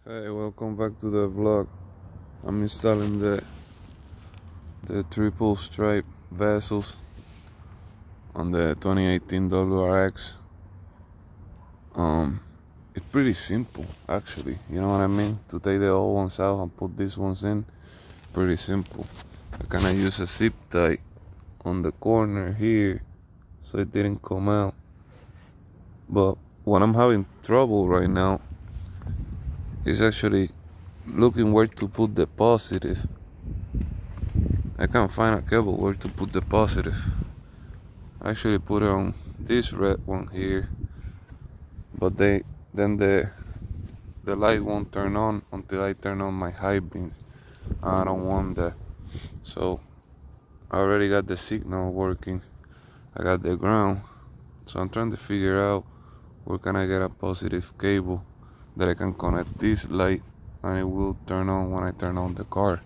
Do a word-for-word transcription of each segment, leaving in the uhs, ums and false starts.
Hey, welcome back to the vlog. I'm installing the the triple stripe vessels on the twenty eighteen W R X. Um, it's pretty simple actually. You know what I mean? To take the old ones out and put these ones in, pretty simple. I kind of use a zip tie on the corner here so it didn't come out. But what I'm having trouble right now is actually looking where to put the positive. I can't find a cable where to put the positive. I actually put it on this red one here, but they then the the light won't turn on until I turn on my high beams. I don't want that. So I already got the signal working. I got the ground. So I'm trying to figure out where can I get a positive cable that I can connect this light and it will turn on when I turn on the car.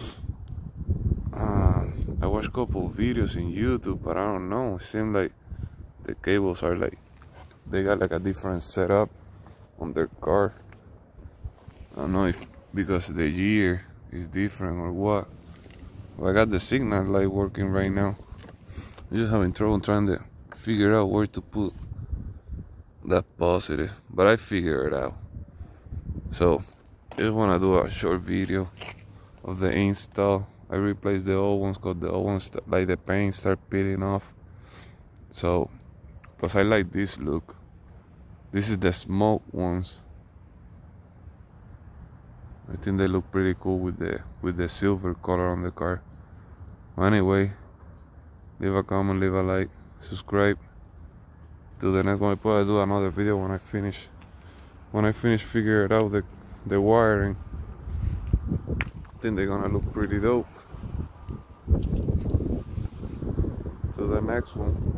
Uh, I watched a couple of videos in YouTube, but I don't know. It seems like the cables are like, they got like a different setup on their car. I don't know if because the year is different or what. But I got the signal light working right now. I'm just having trouble trying to figure out where to put that positive, but I figure it out. So just want to do a short video of the install. I replaced the old ones because the old ones, like the paint start peeling off. So plus I like this look. This is the smoke ones. I think they look pretty cool with the with the silver color on the car. Well, anyway, leave a comment, leave a like, subscribe. To the next one. I probably do another video when I finish when I finish figuring out the the wiring. I think they're gonna look pretty dope. To the next one.